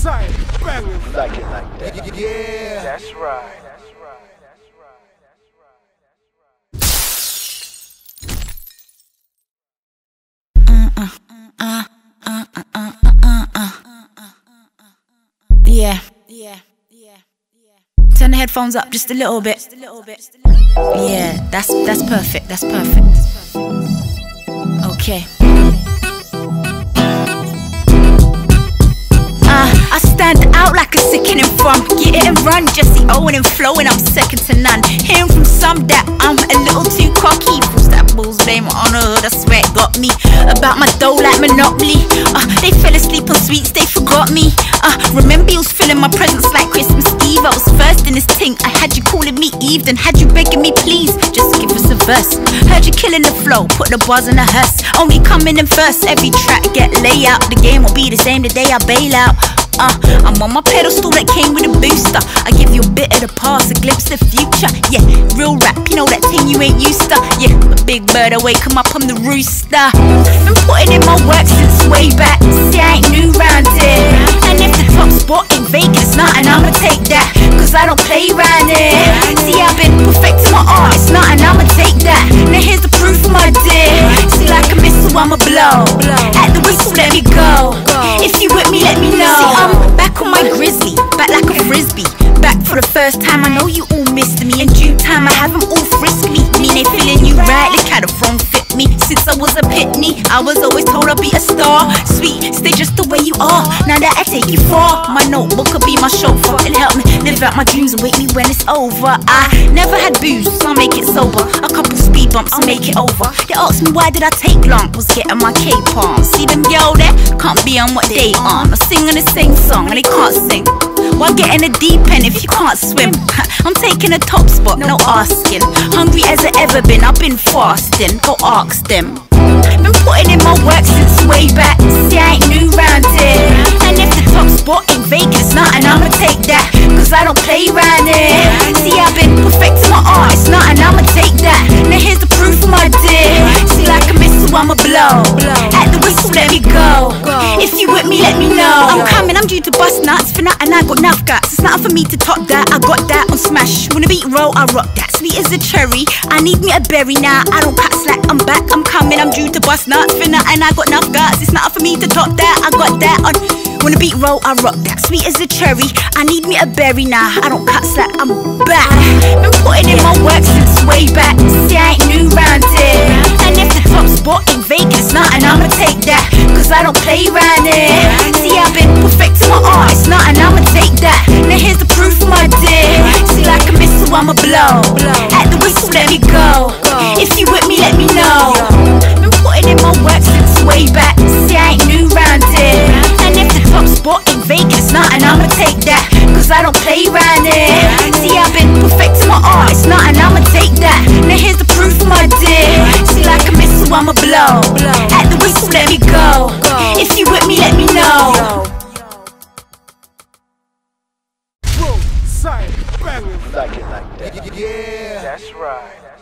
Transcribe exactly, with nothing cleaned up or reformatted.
Side banging. Like it like that. Yeah, That's right. Yeah, yeah, yeah, yeah. Turn the headphones up just a little bit. Yeah, that's that's perfect. That's perfect. Okay. Uh, I stand out like a sickening from Get it and run, Jesse Owen and flowing, I'm second to none. Hearing from some that I'm a little too cocky. Fools that bulls blame on the hood, I swear it got me. About my dough like Monopoly. Uh, they fell asleep on sweets, they forgot me. Uh, remember you was filling my presents like Christmas Eve. I was first in this thing, I had you calling me Eve, then had you begging me please, just give us a verse. Heard you killing the flow, put the bars in a hearse. Only coming in first, every track get layout. The game will be the same the day I bail out. Uh, I'm on my pedestal that came with a booster. I give you a bit of the past, a glimpse of the future. Yeah, real rap, you know that thing you ain't used to. Yeah, a big bird, I wake 'em up, I'm the rooster. Been putting in my work since way back. See, I ain't new round here. And if the top spot in Vegas, nothing, I'ma take that, cause I don't play round here. See, I've been perfecting my art, it's nothing, I'ma take that. Now here's the proof, my dear. See, like a missile, I'ma blow. At the whistle, let me go. If you with me, let me know. See, I'm back on my grizzly, back like a frisbee. Back for the first time, I know you all missed me. In due time, I have them all frisk me. Me, they feeling you right, look how the throne fit me. Since I was a pitney, I was always told I'd be a star. Sweet, stay just the way you are, now that I take you far. My notebook could be my chauffeur, it'll help me live out my dreams and wake me when it's over. I never had booze, so I'll make it sober. A couple speed bumps, I'll make it over. They asked me why did I take long, was getting my cape on. See them girl there, can't be on what they on. I sing on the same song and they can't sing. Why get in the deep end if you can't swim? I'm taking a top spot, no asking. Hungry as I ever been, I've been fasting, go ask them. Been putting in my work since way back. See, I ain't new round here. And if the top spot in Vegas, nothing, I'ma take that, cause I don't play round here. See, I've been perfecting my art, it's nothing, I'ma take that. Now here's the proof, my dear. See, like a missile, I'ma blow. At the whistle, let me go. If you with me, let me know. I'm coming, I'm due to bust nuts for nothing, I got enough guts. It's nothing for me to top that, I got that on Smash. When the beat roll, I rock that. Sweet as a cherry, I need me a berry now. I don't cut slack, I'm back, I'm coming, I'm due to bust nuts for nothing, I got enough guts. It's nothing for me to top that, I got that on. When the beat roll, I rock that. Sweet as a cherry, I need me a berry now. I don't cut slack, I'm back. Been putting in my work since way back. See, I ain't new round here. And if the top spot in Vegas, nothing, I'ma take that, cause I don't play round here. See, I've been perfecting my art, it's nothing, I'ma take that. Now here's the proof, my dear. See, like a missile, I'ma blow. At the whistle, let me go. If you with me, let me know. Been putting in my work since way back. See, I ain't new round here. And if the top spot in Vegas, nothing, I'ma take that, cause I don't play round here. See, I've been perfecting my art, it's nothing, I'ma take that. Now here's the proof, my dear. See, like a missile, I'ma blow. At the whistle, let me go. If you with me, let me know. Bro, side banging. Like it like that. Yeah, That's right.